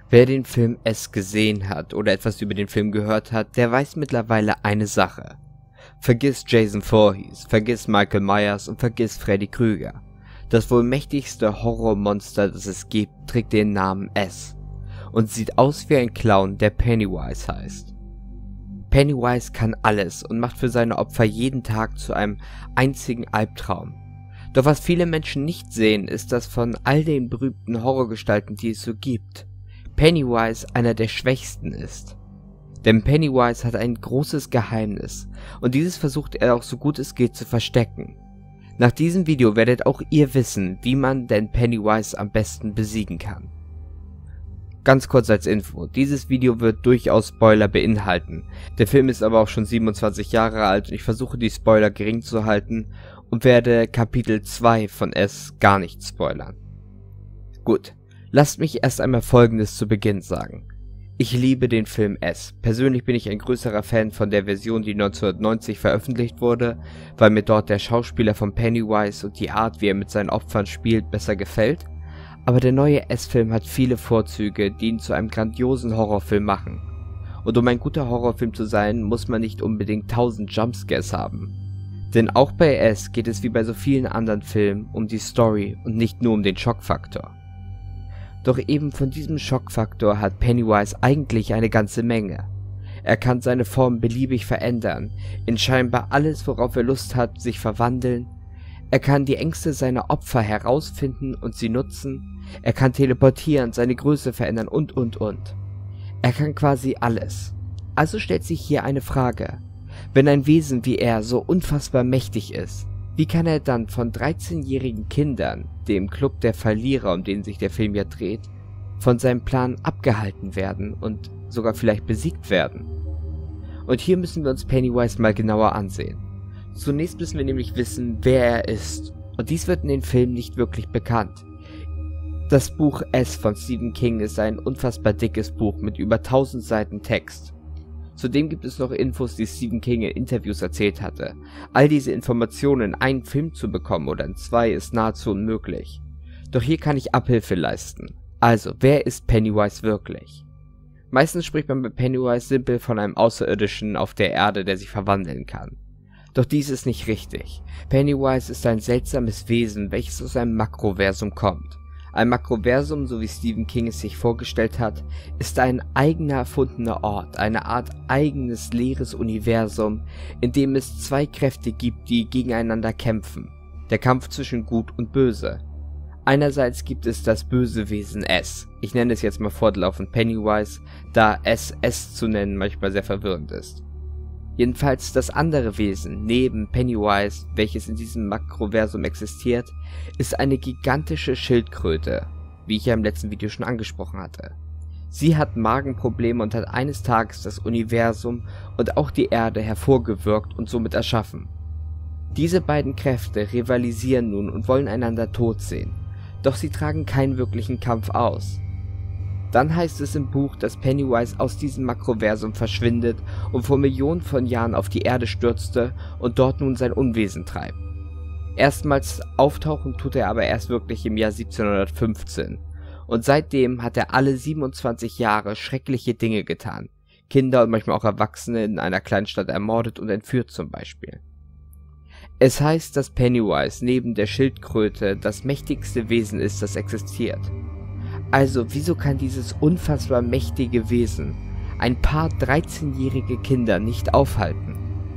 Wer den Film S gesehen hat oder etwas über den Film gehört hat, der weiß mittlerweile eine Sache. Vergiss Jason Voorhees, vergiss Michael Myers und vergiss Freddy Krueger. Das wohl mächtigste Horrormonster, das es gibt, trägt den Namen S und sieht aus wie ein Clown, der Pennywise heißt. Pennywise kann alles und macht für seine Opfer jeden Tag zu einem einzigen Albtraum. Doch was viele Menschen nicht sehen, ist, dass von all den berühmten Horrorgestalten, die es so gibt, Pennywise einer der schwächsten ist. Denn Pennywise hat ein großes Geheimnis und dieses versucht er auch so gut es geht zu verstecken. Nach diesem Video werdet auch ihr wissen, wie man denn Pennywise am besten besiegen kann. Ganz kurz als Info, dieses Video wird durchaus Spoiler beinhalten. Der Film ist aber auch schon 27 Jahre alt und ich versuche die Spoiler gering zu halten und werde Kapitel 2 von S gar nicht spoilern. Gut, lasst mich erst einmal Folgendes zu Beginn sagen. Ich liebe den Film S. Persönlich bin ich ein größerer Fan von der Version, die 1990 veröffentlicht wurde, weil mir dort der Schauspieler von Pennywise und die Art, wie er mit seinen Opfern spielt, besser gefällt. Aber der neue S-Film hat viele Vorzüge, die ihn zu einem grandiosen Horrorfilm machen. Und um ein guter Horrorfilm zu sein, muss man nicht unbedingt 1000 Jumpscares haben. Denn auch bei S geht es wie bei so vielen anderen Filmen um die Story und nicht nur um den Schockfaktor. Doch eben von diesem Schockfaktor hat Pennywise eigentlich eine ganze Menge. Er kann seine Form beliebig verändern, in scheinbar alles, worauf er Lust hat, sich verwandeln. Er kann die Ängste seiner Opfer herausfinden und sie nutzen. Er kann teleportieren, seine Größe verändern und. Er kann quasi alles. Also stellt sich hier eine Frage. Wenn ein Wesen wie er so unfassbar mächtig ist, wie kann er dann von 13-jährigen Kindern, dem Club der Verlierer, um den sich der Film ja dreht, von seinem Plan abgehalten werden und sogar vielleicht besiegt werden? Und hier müssen wir uns Pennywise mal genauer ansehen. Zunächst müssen wir nämlich wissen, wer er ist. Und dies wird in den Filmen nicht wirklich bekannt. Das Buch S von Stephen King ist ein unfassbar dickes Buch mit über 1000 Seiten Text. Zudem gibt es noch Infos, die Stephen King in Interviews erzählt hatte. All diese Informationen in einen Film zu bekommen oder in zwei ist nahezu unmöglich. Doch hier kann ich Abhilfe leisten. Also, wer ist Pennywise wirklich? Meistens spricht man bei Pennywise simpel von einem Außerirdischen auf der Erde, der sich verwandeln kann. Doch dies ist nicht richtig. Pennywise ist ein seltsames Wesen, welches aus einem Makroversum kommt. Ein Makroversum, so wie Stephen King es sich vorgestellt hat, ist ein eigener erfundener Ort, eine Art eigenes leeres Universum, in dem es zwei Kräfte gibt, die gegeneinander kämpfen. Der Kampf zwischen Gut und Böse. Einerseits gibt es das böse Wesen S. Ich nenne es jetzt mal fortlaufend Pennywise, da S zu nennen manchmal sehr verwirrend ist. Jedenfalls das andere Wesen neben Pennywise, welches in diesem Makroversum existiert, ist eine gigantische Schildkröte, wie ich ja im letzten Video schon angesprochen hatte. Sie hat Magenprobleme und hat eines Tages das Universum und auch die Erde hervorgewirkt und somit erschaffen. Diese beiden Kräfte rivalisieren nun und wollen einander tot sehen, doch sie tragen keinen wirklichen Kampf aus. Dann heißt es im Buch, dass Pennywise aus diesem Makroversum verschwindet und vor Millionen von Jahren auf die Erde stürzte und dort nun sein Unwesen treibt. Erstmals auftauchen tut er aber erst wirklich im Jahr 1715 und seitdem hat er alle 27 Jahre schreckliche Dinge getan, Kinder und manchmal auch Erwachsene in einer Kleinstadt ermordet und entführt zum Beispiel. Es heißt, dass Pennywise neben der Schildkröte das mächtigste Wesen ist, das existiert. Also, wieso kann dieses unfassbar mächtige Wesen ein paar 13-jährige Kinder nicht aufhalten?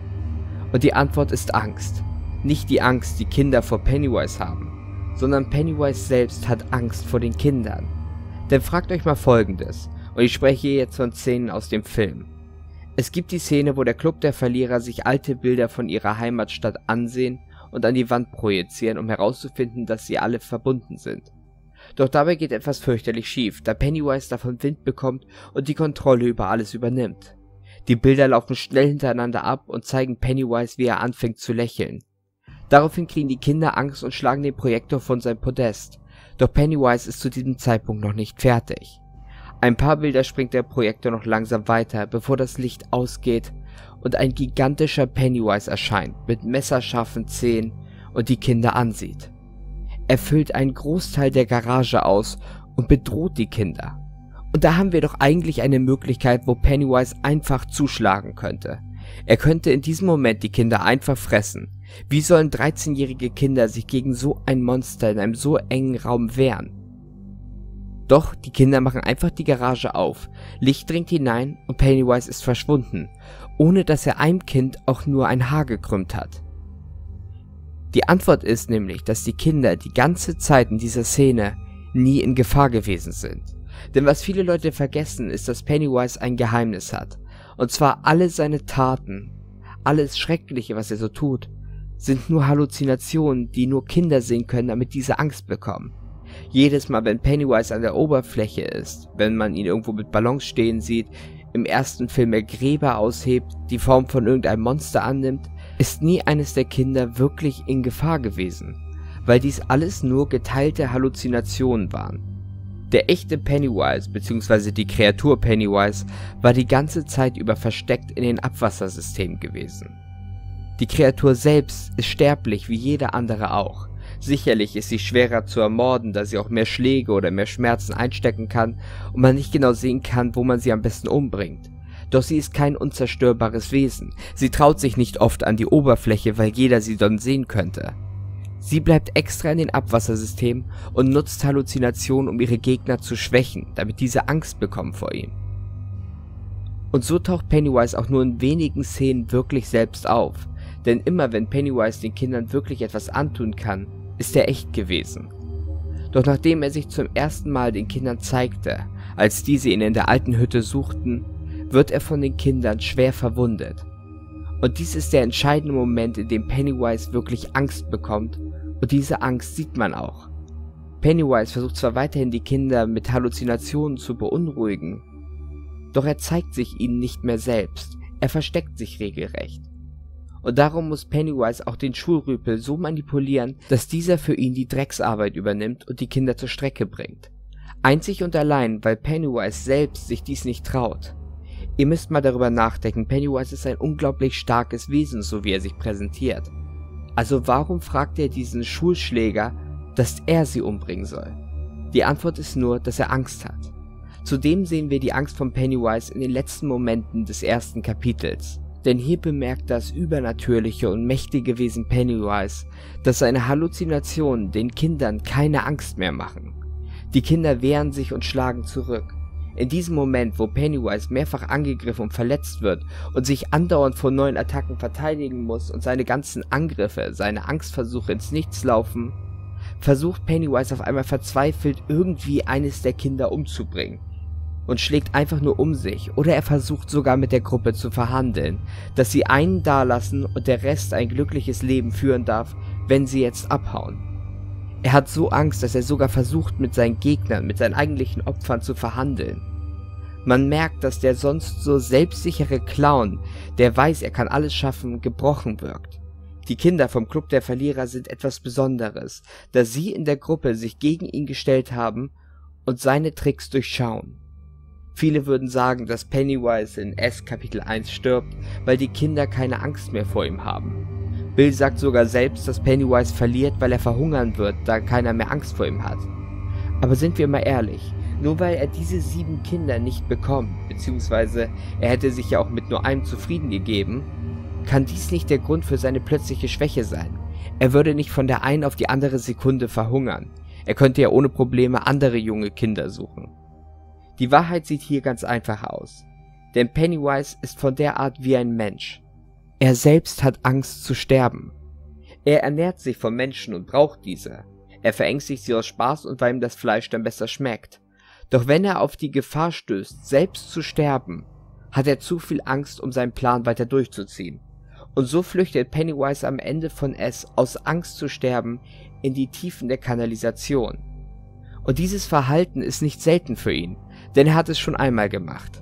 Und die Antwort ist Angst. Nicht die Angst, die Kinder vor Pennywise haben, sondern Pennywise selbst hat Angst vor den Kindern. Denn fragt euch mal Folgendes, und ich spreche jetzt von Szenen aus dem Film. Es gibt die Szene, wo der Club der Verlierer sich alte Bilder von ihrer Heimatstadt ansehen und an die Wand projizieren, um herauszufinden, dass sie alle verbunden sind. Doch dabei geht etwas fürchterlich schief, da Pennywise davon Wind bekommt und die Kontrolle über alles übernimmt. Die Bilder laufen schnell hintereinander ab und zeigen Pennywise, wie er anfängt zu lächeln. Daraufhin kriegen die Kinder Angst und schlagen den Projektor von seinem Podest. Doch Pennywise ist zu diesem Zeitpunkt noch nicht fertig. Ein paar Bilder springt der Projektor noch langsam weiter, bevor das Licht ausgeht und ein gigantischer Pennywise erscheint mit messerscharfen Zähnen und die Kinder ansieht. Er füllt einen Großteil der Garage aus und bedroht die Kinder. Und da haben wir doch eigentlich eine Möglichkeit, wo Pennywise einfach zuschlagen könnte. Er könnte in diesem Moment die Kinder einfach fressen. Wie sollen 13-jährige Kinder sich gegen so ein Monster in einem so engen Raum wehren? Doch die Kinder machen einfach die Garage auf, Licht dringt hinein und Pennywise ist verschwunden, ohne dass er einem Kind auch nur ein Haar gekrümmt hat. Die Antwort ist nämlich, dass die Kinder die ganze Zeit in dieser Szene nie in Gefahr gewesen sind. Denn was viele Leute vergessen, ist, dass Pennywise ein Geheimnis hat. Und zwar alle seine Taten, alles Schreckliche, was er so tut, sind nur Halluzinationen, die nur Kinder sehen können, damit diese Angst bekommen. Jedes Mal, wenn Pennywise an der Oberfläche ist, wenn man ihn irgendwo mit Ballons stehen sieht, im ersten Film er Gräber aushebt, die Form von irgendeinem Monster annimmt, ist nie eines der Kinder wirklich in Gefahr gewesen, weil dies alles nur geteilte Halluzinationen waren. Der echte Pennywise bzw. die Kreatur Pennywise war die ganze Zeit über versteckt in den Abwassersystemen gewesen. Die Kreatur selbst ist sterblich wie jeder andere auch. Sicherlich ist sie schwerer zu ermorden, da sie auch mehr Schläge oder mehr Schmerzen einstecken kann und man nicht genau sehen kann, wo man sie am besten umbringt. Doch sie ist kein unzerstörbares Wesen. Sie traut sich nicht oft an die Oberfläche, weil jeder sie dann sehen könnte. Sie bleibt extra in den Abwassersystemen und nutzt Halluzinationen, um ihre Gegner zu schwächen, damit diese Angst bekommen vor ihm. Und so taucht Pennywise auch nur in wenigen Szenen wirklich selbst auf, denn immer wenn Pennywise den Kindern wirklich etwas antun kann, ist er echt gewesen. Doch nachdem er sich zum ersten Mal den Kindern zeigte, als diese ihn in der alten Hütte suchten, wird er von den Kindern schwer verwundet. Und dies ist der entscheidende Moment, in dem Pennywise wirklich Angst bekommt, und diese Angst sieht man auch. Pennywise versucht zwar weiterhin die Kinder mit Halluzinationen zu beunruhigen, doch er zeigt sich ihnen nicht mehr selbst, er versteckt sich regelrecht. Und darum muss Pennywise auch den Schulrüpel so manipulieren, dass dieser für ihn die Drecksarbeit übernimmt und die Kinder zur Strecke bringt. Einzig und allein, weil Pennywise selbst sich dies nicht traut. Ihr müsst mal darüber nachdenken, Pennywise ist ein unglaublich starkes Wesen, so wie er sich präsentiert. Also warum fragt er diesen Schulschläger, dass er sie umbringen soll? Die Antwort ist nur, dass er Angst hat. Zudem sehen wir die Angst von Pennywise in den letzten Momenten des ersten Kapitels. Denn hier bemerkt das übernatürliche und mächtige Wesen Pennywise, dass seine Halluzinationen den Kindern keine Angst mehr machen. Die Kinder wehren sich und schlagen zurück. In diesem Moment, wo Pennywise mehrfach angegriffen und verletzt wird und sich andauernd vor neuen Attacken verteidigen muss und seine ganzen Angriffe, seine Angstversuche ins Nichts laufen, versucht Pennywise auf einmal verzweifelt irgendwie eines der Kinder umzubringen und schlägt einfach nur um sich, oder er versucht sogar mit der Gruppe zu verhandeln, dass sie einen dalassen und der Rest ein glückliches Leben führen darf, wenn sie jetzt abhauen. Er hat so Angst, dass er sogar versucht, mit seinen Gegnern, mit seinen eigentlichen Opfern zu verhandeln. Man merkt, dass der sonst so selbstsichere Clown, der weiß, er kann alles schaffen, gebrochen wirkt. Die Kinder vom Club der Verlierer sind etwas Besonderes, da sie in der Gruppe sich gegen ihn gestellt haben und seine Tricks durchschauen. Viele würden sagen, dass Pennywise in S Kapitel 1 stirbt, weil die Kinder keine Angst mehr vor ihm haben. Bill sagt sogar selbst, dass Pennywise verliert, weil er verhungern wird, da keiner mehr Angst vor ihm hat. Aber sind wir mal ehrlich, nur weil er diese 7 Kinder nicht bekommt, beziehungsweise er hätte sich ja auch mit nur einem zufrieden gegeben, kann dies nicht der Grund für seine plötzliche Schwäche sein. Er würde nicht von der einen auf die andere Sekunde verhungern. Er könnte ja ohne Probleme andere junge Kinder suchen. Die Wahrheit sieht hier ganz einfach aus. Denn Pennywise ist von der Art wie ein Mensch. Er selbst hat Angst zu sterben. Er ernährt sich von Menschen und braucht diese. Er verängstigt sie aus Spaß und weil ihm das Fleisch dann besser schmeckt. Doch wenn er auf die Gefahr stößt, selbst zu sterben, hat er zu viel Angst, um seinen Plan weiter durchzuziehen. Und so flüchtet Pennywise am Ende von S aus Angst zu sterben in die Tiefen der Kanalisation. Und dieses Verhalten ist nicht selten für ihn, denn er hat es schon einmal gemacht.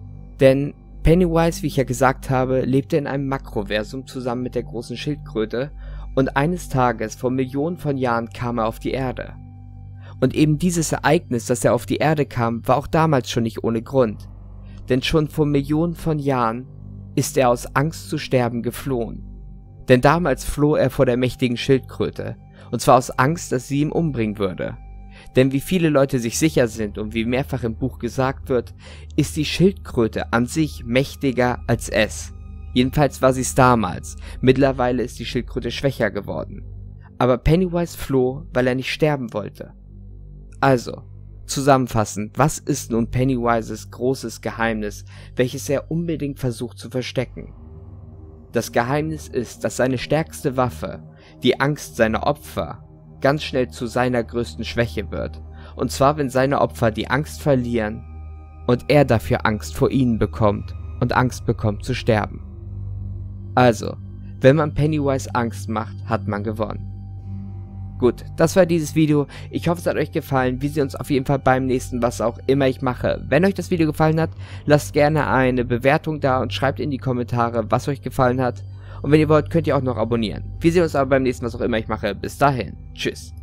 Denn Pennywise, wie ich ja gesagt habe, lebte in einem Makroversum zusammen mit der großen Schildkröte und eines Tages vor Millionen von Jahren kam er auf die Erde. Und eben dieses Ereignis, dass er auf die Erde kam, war auch damals schon nicht ohne Grund. Denn schon vor Millionen von Jahren ist er aus Angst zu sterben geflohen. Denn damals floh er vor der mächtigen Schildkröte, und zwar aus Angst, dass sie ihn umbringen würde. Denn wie viele Leute sich sicher sind und wie mehrfach im Buch gesagt wird, ist die Schildkröte an sich mächtiger als es. Jedenfalls war sie es damals, mittlerweile ist die Schildkröte schwächer geworden. Aber Pennywise floh, weil er nicht sterben wollte. Also, zusammenfassend, was ist nun Pennywises großes Geheimnis, welches er unbedingt versucht zu verstecken? Das Geheimnis ist, dass seine stärkste Waffe, die Angst seiner Opfer, ganz schnell zu seiner größten Schwäche wird. Und zwar, wenn seine Opfer die Angst verlieren und er dafür Angst vor ihnen bekommt und Angst bekommt zu sterben. Also, wenn man Pennywise Angst macht, hat man gewonnen. Gut, das war dieses Video. Ich hoffe, es hat euch gefallen. Wir sehen uns auf jeden Fall beim nächsten, was auch immer ich mache. Wenn euch das Video gefallen hat, lasst gerne eine Bewertung da und schreibt in die Kommentare, was euch gefallen hat. Und wenn ihr wollt, könnt ihr auch noch abonnieren. Wir sehen uns aber beim nächsten, was auch immer ich mache. Bis dahin, tschüss.